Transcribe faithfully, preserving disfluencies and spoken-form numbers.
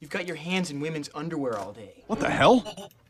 You've got your hands in women's underwear all day. What the hell?